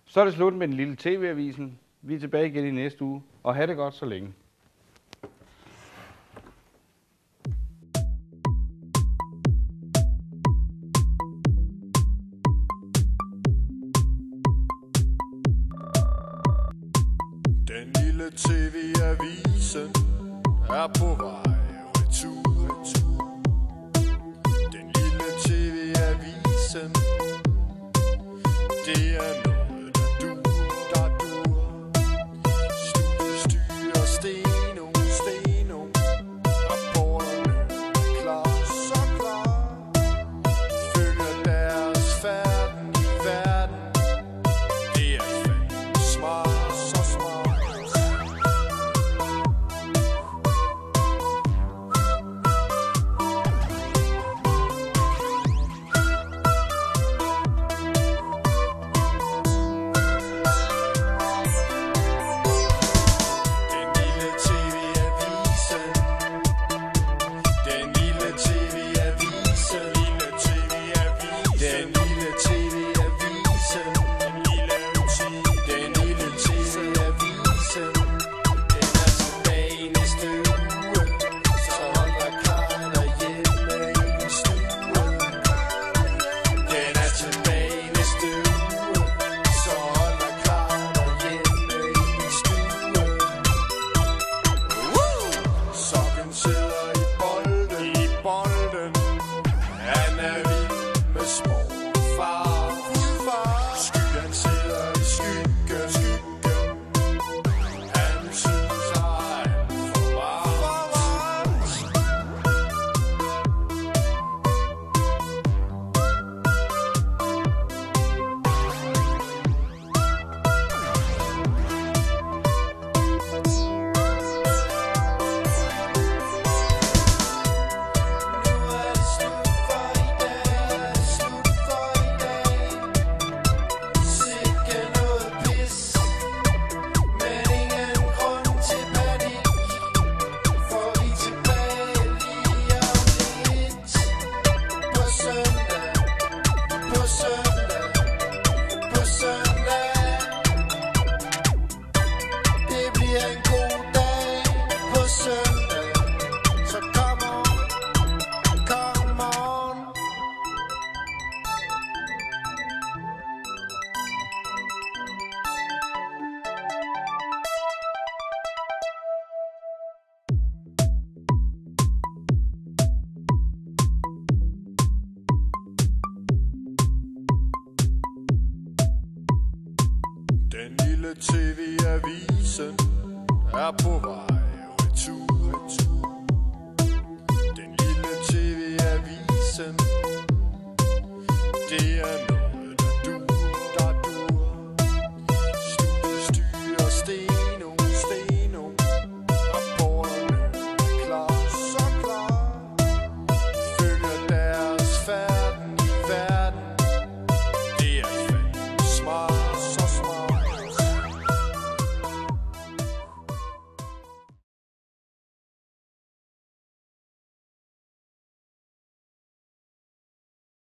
Så er det slut med den lille TV-avisen. Vi er tilbage igen i næste uge, og have det godt så længe. Den lille TV-avisen er på vej retur. Den lille TV-avisen, det er noget, der dur. Styrer Steno, rapporterne er klar, så klar. Følger deres færden i verden, det er fandme smart, så smart. Den lille TV-avisen er på vej retur.